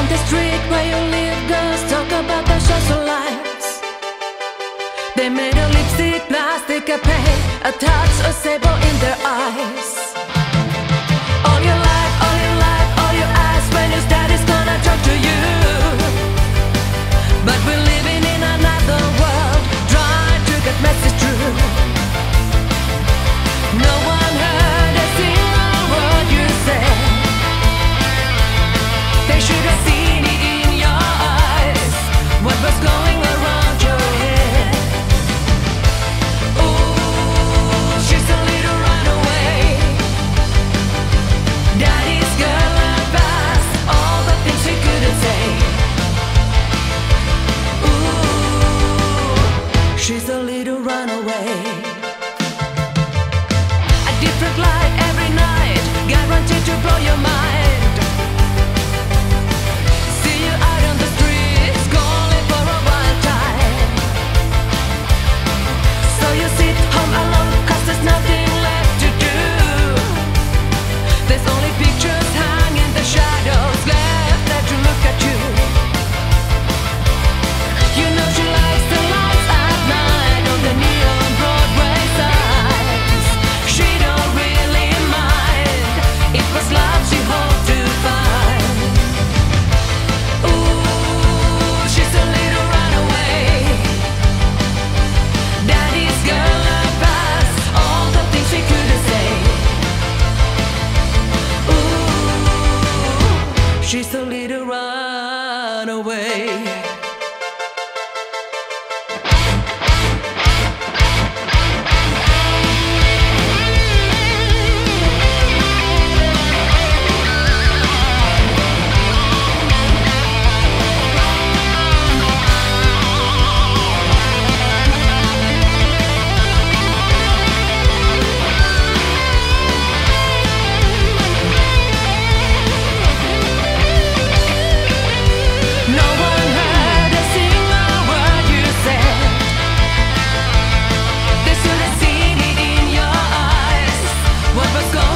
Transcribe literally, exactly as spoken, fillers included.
On the street where you live, girls talk about the social lights. They made a lipstick, plastic, a paint, a touch, a sable in their eyes. All your life, all your life, all your eyes when your daddy's gonna talk to you. But we're living in another world, trying to get message through. No one heard a single word you said. They should have seen it in your eyes, what was going around your head. Ooh, she's a little runaway. Daddy's girl and past all the things she couldn't say. Ooh, she's a little runaway. A different light every night, guaranteed to blow your mind. See you out on the streets, calling for a wild time. So you sit home alone, cause there's nothing left to do. There's only pictures hang in the shadows, left there to look at you. You know she likes the lights at night on the neon Broadway signs. She don't really mind, it was love she hoped to find. Ooh, she's a little runaway. Daddy's girl and past all the things she couldn't say. Ooh, she's a little runaway. No one heard a single word you said. They should have seen it in your eyes, what was going